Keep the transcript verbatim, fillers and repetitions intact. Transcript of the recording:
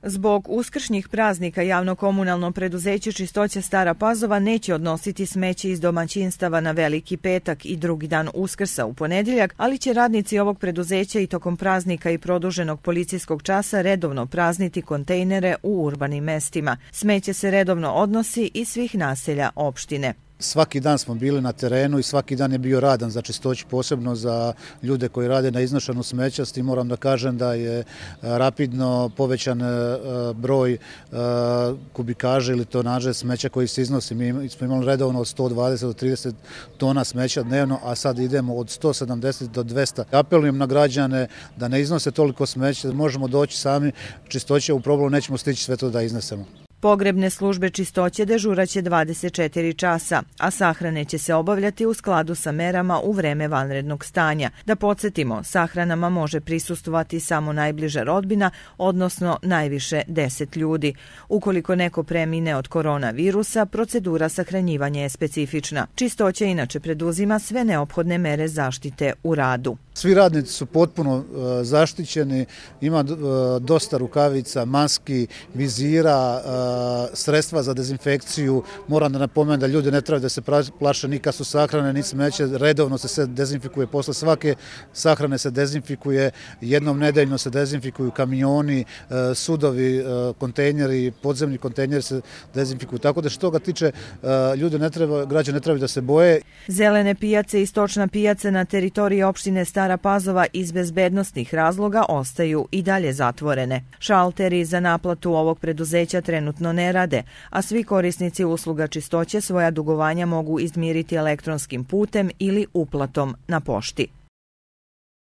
Zbog uskršnjih praznika javno-komunalno preduzeće Čistoća Stara Pazova neće odnositi smeće iz domaćinstava na Veliki petak i drugi dan Uskrsa u ponedjeljak, ali će radnici ovog preduzeća i tokom praznika i produženog policijskog časa redovno prazniti kontejnere u urbanim mestima. Smeće se redovno odnosi iz svih naselja opštine. Svaki dan smo bili na terenu i svaki dan je bio radan za čistoću, posebno za ljude koji rade na iznošenju smeća. S tim moram da kažem da je rapidno povećan broj kubikaže ili tonaže smeća koji se iznosi. Mi smo imali redovno od sto dvadeset do trideset tona smeća dnevno, a sad idemo od sto sedamdeset do dvesta. Apelujem na građane da ne iznose toliko smeća, da možemo doći sami čistoće, u problemu nećemo stići sve to da iznesemo. Pogrebne službe čistoće dežuraće dvadeset četiri časa, a sahrane će se obavljati u skladu sa merama u vreme vanrednog stanja. Da podsjetimo, sahranama može prisustvovati samo najbliža rodbina, odnosno najviše deset ljudi. Ukoliko neko premine od koronavirusa, procedura sahranjivanja je specifična. Čistoća inače preduzima sve neophodne mere zaštite u radu. Svi radnici su potpuno zaštićeni, ima dosta rukavica, maski, vizira, sredstva za dezinfekciju. Moram da napomenem da ljudi ne trebaju da se plaše ni kad su sahrane, ni smeće, redovno se sve dezinfikuje, posle svake sahrane se dezinfikuje, jednom nedeljno se dezinfikuju kamioni, sudovi, kontejneri, podzemni kontejneri se dezinfikuju. Tako da što ga tiče, ljudi ne treba, građani ne trebaju da se boje. Zelene pijace i stočna pijaca na teritoriji opštine Stara Pazova iz bezbednosnih razloga ostaju i dalje zatvorene. Šalteri za naplatu ovog preduzeća trenutno ne rade, a svi korisnici usluga čistoće svoja dugovanja mogu izmiriti elektronskim putem ili uplatom na pošti.